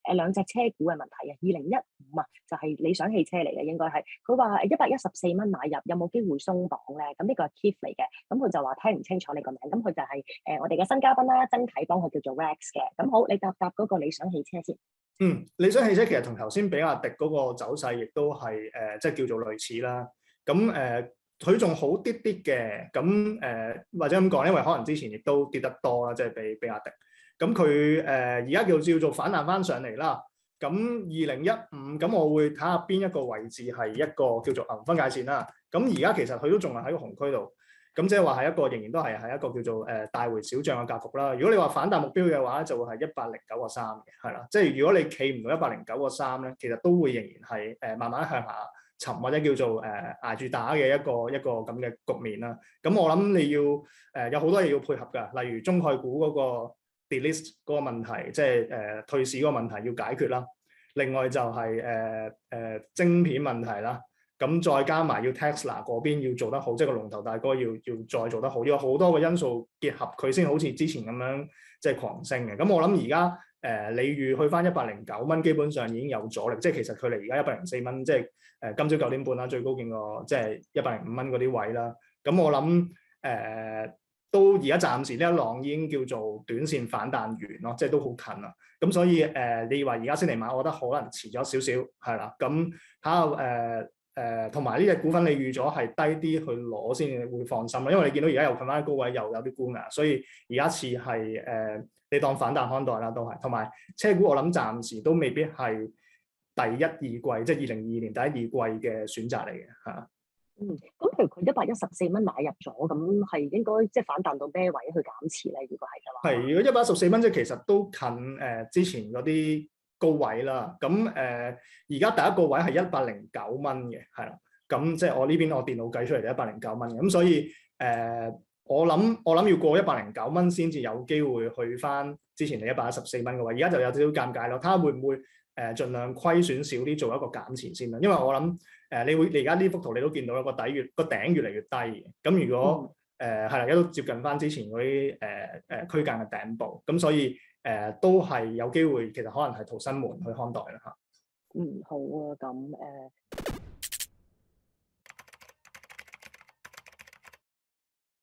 兩隻車股嘅問題啊，2015啊，就係理想汽車嚟嘅應該係。佢話114蚊買入，有冇機會鬆綁咧？咁呢個係 Keith 嚟嘅，咁佢就話聽唔清楚你個名，咁佢就係我哋嘅新嘉賓啦，曾啟邦佢叫做 Rex 嘅。咁好，你答嗰個理想汽車先。 理想汽車其實同頭先比亞迪嗰個走勢亦都係即係叫做類似啦。咁佢仲好啲啲嘅，咁或者咁講，因為可能之前亦都跌得多啦，即係比亞迪。咁佢而家叫做反彈翻上嚟啦。咁2015咁，我會睇下邊一個位置係一個叫做銀分界線啦。咁而家其實佢都仲係喺個紅區度，咁即係話係一個仍然都係一個叫做大回小漲嘅格局啦。如果你話反彈目標嘅話，就會係109.3嘅，係啦。即係如果你企唔到109.3咧，其實都會仍然係慢慢向下沉或者叫做捱住打嘅一個咁嘅局面啦。咁我諗你要有好多嘢要配合㗎，例如中概股嗰個 delist 嗰個問題，即係退市嗰個問題要解決啦。另外就係晶片問題啦。咁再加埋要 Tesla 嗰邊要做得好，即係個龍頭大哥要再做得好，要有好多個因素結合佢先好似之前咁樣即係狂升嘅。咁我諗而家你預去翻109蚊，基本上已經有阻力，即係其實距離而家104蚊，即係今朝9點半啦，最高見過即係105蚊嗰啲位啦。咁我諗都而家暫時呢一浪已經叫做短線反彈完咯，即係都好近啦。咁所以你話而家先嚟買，我覺得可能遲咗少少，係啦。咁睇下同埋呢隻股份你預咗係低啲去攞先會放心啦，因為你見到而家又近翻高位，又有啲沽壓，所以而家似係你當反彈看待啦，都係。同埋車股我諗暫時都未必係第一二季，即係2022年第一二季嘅選擇嚟嘅嚇。 咁譬如佢114蚊買入咗，咁係應該即係反彈到咩位去減持咧？如果係嘅話， 係如果114蚊，即係其實都近之前嗰啲高位啦。咁而家第一個位係109蚊嘅，係啦。咁即係我呢邊我電腦計出嚟就109蚊嘅。咁所以我諗要過109蚊先至有機會去翻之前你114蚊嘅位。而家就有少少尷尬咯，睇下會唔會盡量虧損少啲，做一個減持先啦。因為我諗你而家呢幅圖你都見到個頂越嚟越低嘅。咁如果係啦，而家都接近翻之前嗰啲區間嘅頂部，咁所以都係有機會，其實可能係逃生門去看待啦嚇。 好啊，咁